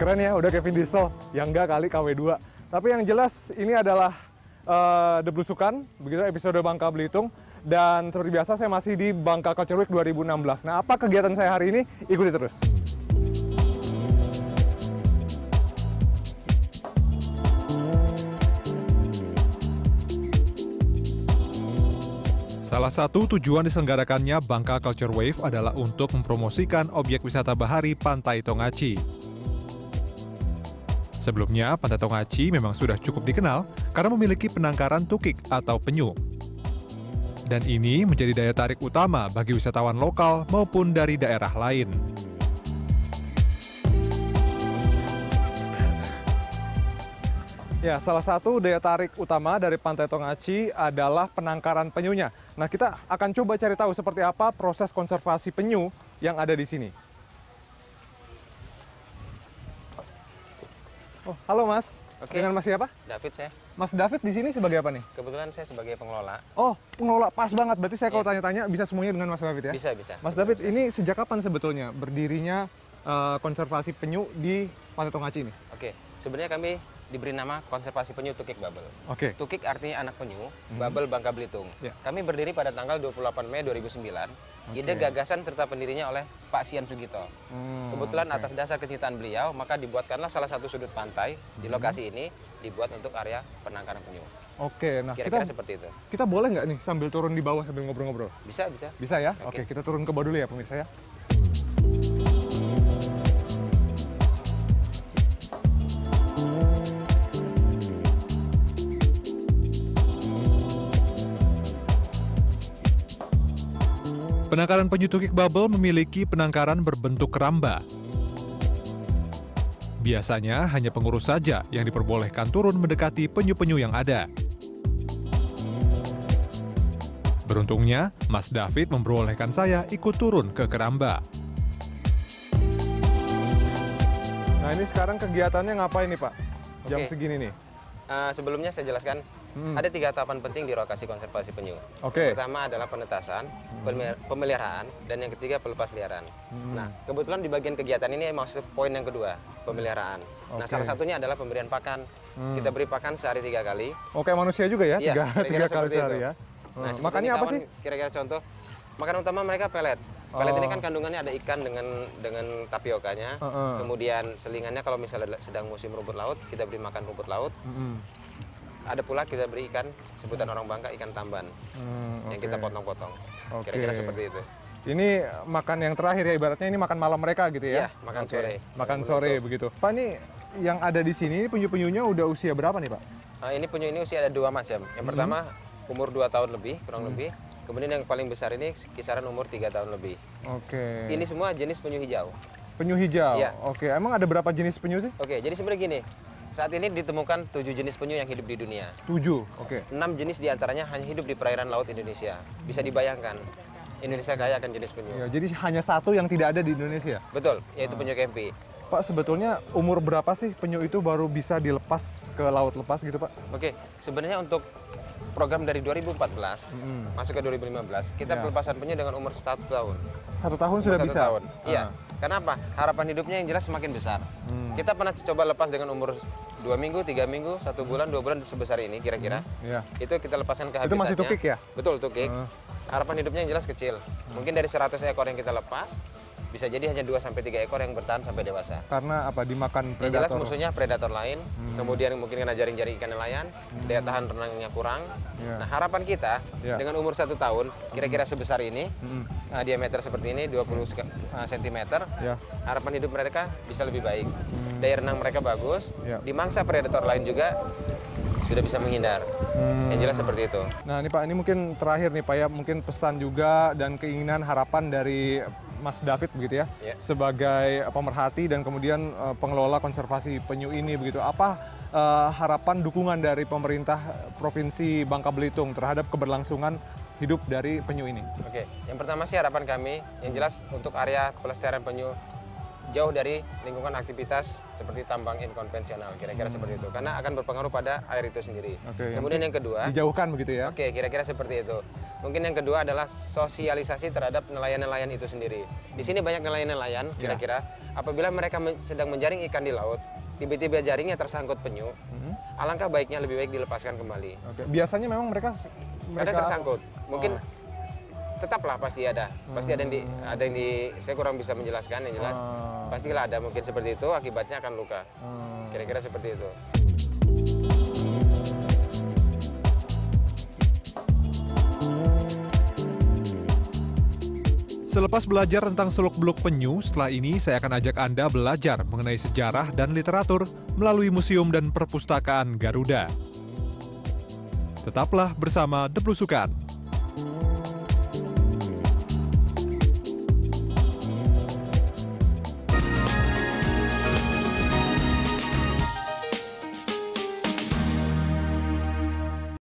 Keren ya, udah Kevin Diesel. Yang enggak kali KW2. Tapi yang jelas ini adalah The Blusukan, begitu episode Bangka Belitung. Dan seperti biasa saya masih di Bangka Culture Week 2016. Nah, apa kegiatan saya hari ini? Ikuti terus. Salah satu tujuan diselenggarakannya Bangka Culture Wave adalah untuk mempromosikan objek wisata bahari Pantai Tongaci. Sebelumnya, Pantai Tongaci memang sudah cukup dikenal karena memiliki penangkaran tukik atau penyu. Dan ini menjadi daya tarik utama bagi wisatawan lokal maupun dari daerah lain. Ya, salah satu daya tarik utama dari Pantai Tongaci adalah penangkaran penyunya. Nah, kita akan coba cari tahu seperti apa proses konservasi penyu yang ada di sini. Oh, halo Mas. Oke. Dengan Mas siapa? David saya. Mas David di sini sebagai apa nih? Kebetulan saya sebagai pengelola. Oh, pengelola, pas banget. Berarti saya kalau tanya-tanya bisa semuanya dengan Mas David ya? Bisa, bisa. Mas David, ini sejak kapan sebetulnya berdirinya konservasi penyu di Pantai Tongaci ini? Oke, sebenarnya kami diberi nama konservasi penyu Tukik Babel. Oke. Tukik artinya anak penyu, Babel Bangka Belitung. Ya. Kami berdiri pada tanggal 28 Mei 2009. Ide gagasan serta pendirinya oleh Pak Sian Sugito. Kebetulan atas dasar kecintaan beliau, maka dibuatkanlah salah satu sudut pantai di lokasi ini dibuat untuk area penangkaran penyu. Oke, nah Kira-kira seperti itu. kita boleh nggak nih sambil turun di bawah sambil ngobrol-ngobrol? Bisa, bisa. Bisa ya? Oke. Oke, kita turun ke bawah dulu ya pemirsa ya. Penangkaran penyu Tukik Babel memiliki penangkaran berbentuk keramba. Biasanya hanya pengurus saja yang diperbolehkan turun mendekati penyu-penyu yang ada. Beruntungnya, Mas David memperbolehkan saya ikut turun ke keramba. Nah, ini sekarang kegiatannya ngapain nih, Pak? Jam Oke. segini nih. Sebelumnya saya jelaskan, ada 3 tahapan penting di lokasi konservasi penyu. Oke. Yang pertama adalah penetasan, pemeliharaan, dan yang ketiga pelepasliaran. Nah, kebetulan di bagian kegiatan ini masuk poin yang kedua, pemeliharaan. Nah, Oke. salah satunya adalah pemberian pakan. Kita beri pakan sehari 3 kali. Oke, manusia juga ya? Iya, tiga kira-kira kali seperti sehari itu. ya? Nah, seperti Makannya ini, apa kawan, sih? Kira-kira contoh, makanan utama mereka pelet. Pelet ini kan kandungannya ada ikan dengan tapiokanya. Kemudian selingannya kalau misalnya sedang musim rumput laut, kita beri makan rumput laut. Ada pula kita beri ikan, sebutan orang Bangka ikan tamban, yang kita potong-potong. Oke. Kira-kira seperti itu. Ini makan yang terakhir ya, ibaratnya ini makan malam mereka gitu ya? Iya, makan Oke. sore. Makan sore begitu. Pak, ini yang ada di sini penyu-penyunya udah usia berapa nih, Pak? Ini penyu ini usia ada 2 macam. Yang pertama umur 2 tahun lebih, kurang lebih. Kemudian yang paling besar ini kisaran umur 3 tahun lebih. Oke. Ini semua jenis penyu hijau. Penyu hijau? Iya. Oke, emang ada berapa jenis penyu sih? Oke, jadi sebenarnya gini. Saat ini ditemukan 7 jenis penyu yang hidup di dunia. 7, oke. 6 jenis diantaranya hanya hidup di perairan laut Indonesia. Bisa dibayangkan, Indonesia kaya akan jenis penyu. Ya, jadi hanya satu yang tidak ada di Indonesia? Betul, yaitu penyu kempi. Pak, sebetulnya umur berapa sih penyu itu baru bisa dilepas ke laut lepas gitu, Pak? Oke, sebenarnya untuk program dari 2014 masuk ke 2015, kita pelepasan penyu dengan umur 1 tahun. 1 tahun sudah 1 bisa? tahun. Iya. Kenapa? Harapan hidupnya yang jelas semakin besar. Kita pernah coba lepas dengan umur 2 minggu, 3 minggu, 1 bulan, 2 bulan sebesar ini kira-kira. Iya. Itu kita lepaskan ke Itu habitatnya. masih tukik ya? Betul, tukik. Harapan hidupnya yang jelas kecil. Mungkin dari 100 ekor yang kita lepas, bisa jadi hanya 2-3 ekor yang bertahan sampai dewasa. Karena apa? Dimakan Yang jelas predator? musuhnya predator lain, kemudian mungkin kena jaring-jaring ikan nelayan, daya tahan renangnya kurang. Iya. Nah, harapan kita dengan umur 1 tahun, kira-kira sebesar ini, diameter seperti ini, 20 cm, Ya. harapan hidup mereka bisa lebih baik. Daya renang mereka bagus, Ya. dimangsa predator lain juga sudah bisa menghindar. Yang jelas seperti itu. Nah, ini Pak, ini mungkin terakhir nih Pak ya, mungkin pesan juga dan keinginan harapan dari Mas David begitu ya, Ya. sebagai pemerhati dan kemudian pengelola konservasi penyu ini begitu. Apa harapan dukungan dari pemerintah Provinsi Bangka Belitung terhadap keberlangsungan hidup dari penyu ini? Oke, yang pertama sih harapan kami, yang jelas untuk area pelestarian penyu jauh dari lingkungan aktivitas seperti tambang inkonvensional, kira-kira seperti itu, karena akan berpengaruh pada air itu sendiri. Oke, Kemudian yang kedua, dijauhkan begitu ya? oke, kira-kira seperti itu. Mungkin yang kedua adalah sosialisasi terhadap nelayan-nelayan itu sendiri. Di sini banyak nelayan-nelayan, kira-kira apabila mereka sedang menjaring ikan di laut, tiba-tiba jaringnya tersangkut penyu, alangkah baiknya lebih baik dilepaskan kembali. Biasanya memang mereka Kadang tersangkut, mungkin tetaplah pasti ada yang di saya kurang bisa menjelaskan yang jelas. Pastilah ada mungkin seperti itu, akibatnya akan luka. Kira-kira seperti itu. Selepas belajar tentang seluk-beluk penyu, setelah ini saya akan ajak Anda belajar mengenai sejarah dan literatur melalui museum dan perpustakaan Garuda. Tetaplah bersama The Blusukan.